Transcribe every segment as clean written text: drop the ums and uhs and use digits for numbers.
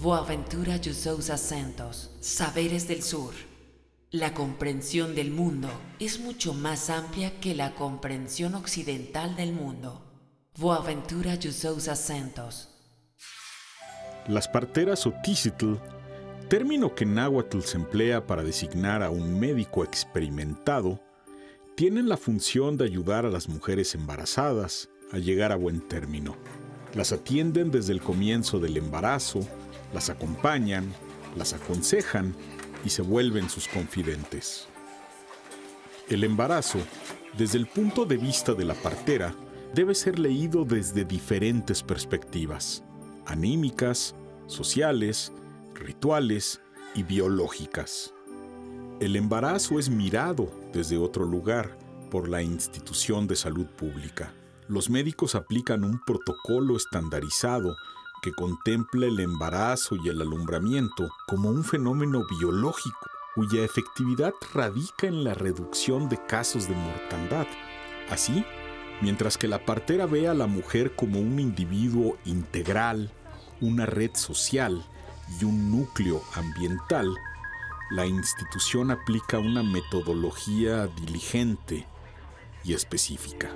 Boaventura de Sousa Santos. Saberes del Sur. La comprensión del mundo es mucho más amplia que la comprensión occidental del mundo. Boaventura de Sousa Santos. Las parteras o tizitl, término que en náhuatl se emplea para designar a un médico experimentado, tienen la función de ayudar a las mujeres embarazadas a llegar a buen término. Las atienden desde el comienzo del embarazo, las acompañan, las aconsejan y se vuelven sus confidentes. El embarazo, desde el punto de vista de la partera, debe ser leído desde diferentes perspectivas: anímicas, sociales, rituales y biológicas. El embarazo es mirado desde otro lugar por la institución de salud pública. Los médicos aplican un protocolo estandarizado que contempla el embarazo y el alumbramiento como un fenómeno biológico, cuya efectividad radica en la reducción de casos de mortandad. Así, mientras que la partera ve a la mujer como un individuo integral, una red social y un núcleo ambiental, la institución aplica una metodología diligente y específica.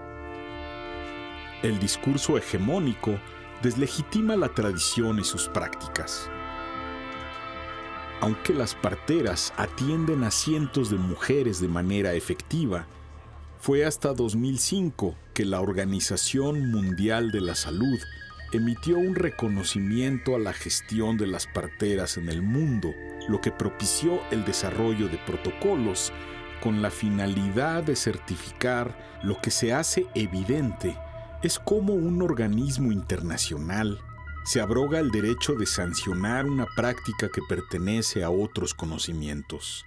El discurso hegemónico deslegitima la tradición y sus prácticas. Aunque las parteras atienden a cientos de mujeres de manera efectiva, fue hasta 2005 que la Organización Mundial de la Salud emitió un reconocimiento a la gestión de las parteras en el mundo, lo que propició el desarrollo de protocolos con la finalidad de certificar lo que se hace evidente es cómo un organismo internacional se abroga el derecho de sancionar una práctica que pertenece a otros conocimientos.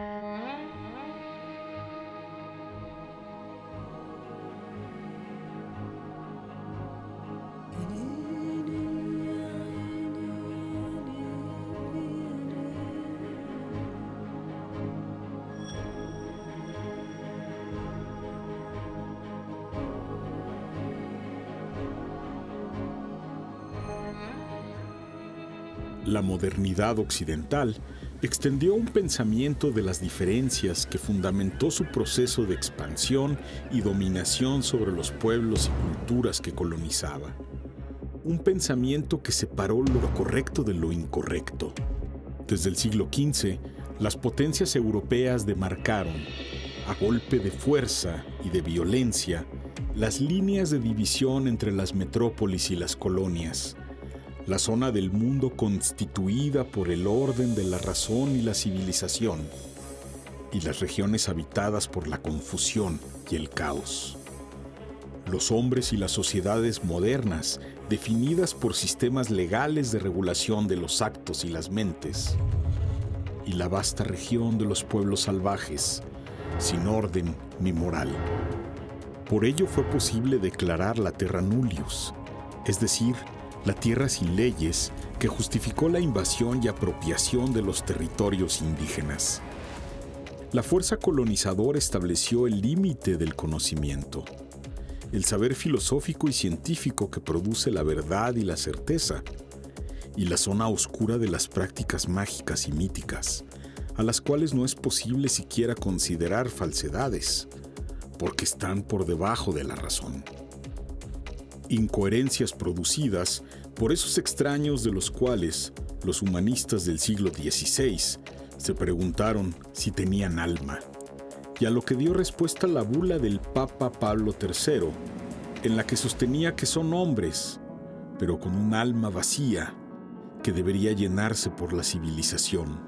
La modernidad occidental extendió un pensamiento de las diferencias que fundamentó su proceso de expansión y dominación sobre los pueblos y culturas que colonizaba. Un pensamiento que separó lo correcto de lo incorrecto. Desde el siglo XV, las potencias europeas demarcaron, a golpe de fuerza y de violencia, las líneas de división entre las metrópolis y las colonias. La zona del mundo constituida por el orden de la razón y la civilización, y las regiones habitadas por la confusión y el caos. Los hombres y las sociedades modernas, definidas por sistemas legales de regulación de los actos y las mentes, y la vasta región de los pueblos salvajes, sin orden ni moral. Por ello fue posible declarar la terra nullius, es decir, la tierra sin leyes, que justificó la invasión y apropiación de los territorios indígenas. La fuerza colonizadora estableció el límite del conocimiento, el saber filosófico y científico que produce la verdad y la certeza, y la zona oscura de las prácticas mágicas y míticas, a las cuales no es posible siquiera considerar falsedades, porque están por debajo de la razón. Incoherencias producidas por esos extraños de los cuales los humanistas del siglo XVI se preguntaron si tenían alma, y a lo que dio respuesta la bula del Papa Pablo III, en la que sostenía que son hombres, pero con un alma vacía que debería llenarse por la civilización.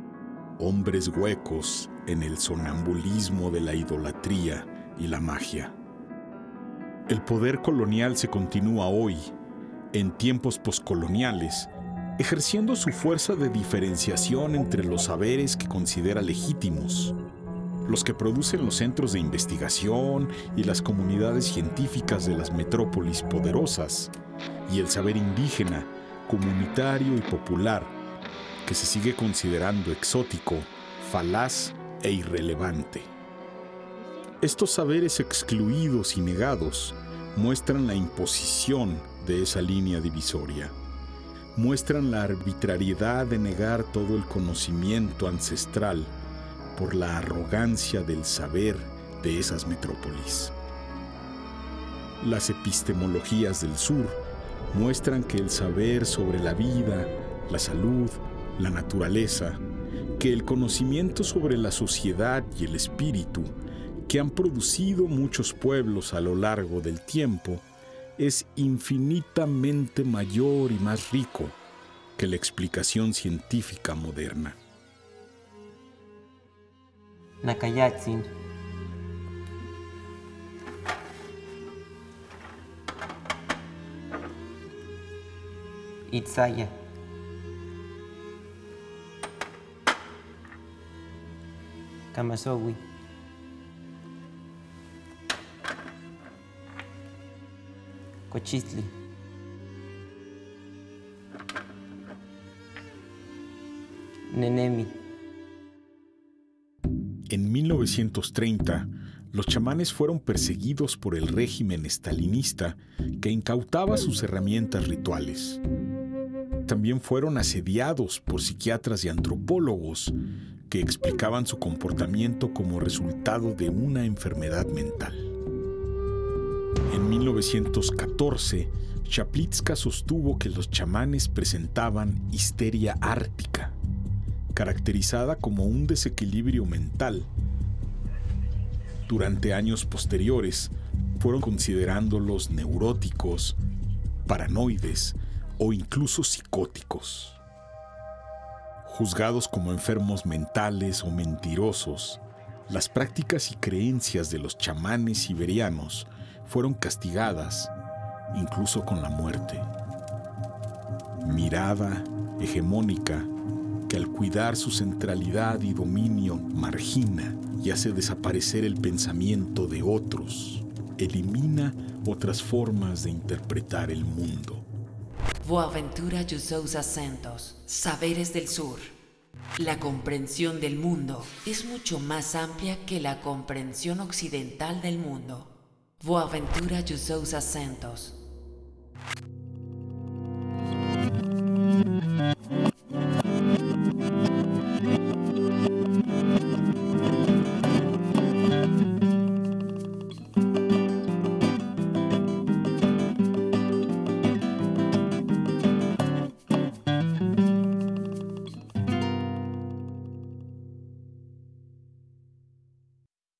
Hombres huecos en el sonambulismo de la idolatría y la magia. El poder colonial se continúa hoy, en tiempos poscoloniales, ejerciendo su fuerza de diferenciación entre los saberes que considera legítimos, los que producen los centros de investigación y las comunidades científicas de las metrópolis poderosas, y el saber indígena, comunitario y popular, que se sigue considerando exótico, falaz e irrelevante. Estos saberes excluidos y negados muestran la imposición de esa línea divisoria. muestran la arbitrariedad de negar todo el conocimiento ancestral por la arrogancia del saber de esas metrópolis. Las epistemologías del sur muestran que el saber sobre la vida, la salud, la naturaleza, que el conocimiento sobre la sociedad y el espíritu que han producido muchos pueblos a lo largo del tiempo es infinitamente mayor y más rico que la explicación científica moderna. Nakayatsin. Itzaya. Kamasowi. Cochistli. Nenemi. En 1930, los chamanes fueron perseguidos por el régimen estalinista que incautaba sus herramientas rituales. También fueron asediados por psiquiatras y antropólogos que explicaban su comportamiento como resultado de una enfermedad mental. En 1914, Chaplitska sostuvo que los chamanes presentaban histeria ártica, caracterizada como un desequilibrio mental. Durante años posteriores, fueron considerándolos neuróticos, paranoides o incluso psicóticos. Juzgados como enfermos mentales o mentirosos, las prácticas y creencias de los chamanes siberianos fueron castigadas, incluso con la muerte. Mirada hegemónica que al cuidar su centralidad y dominio margina y hace desaparecer el pensamiento de otros, elimina otras formas de interpretar el mundo. Boaventura de Sousa Santos, Saberes del Sur. La comprensión del mundo es mucho más amplia que la comprensión occidental del mundo. Boaventura de Sousa Santos.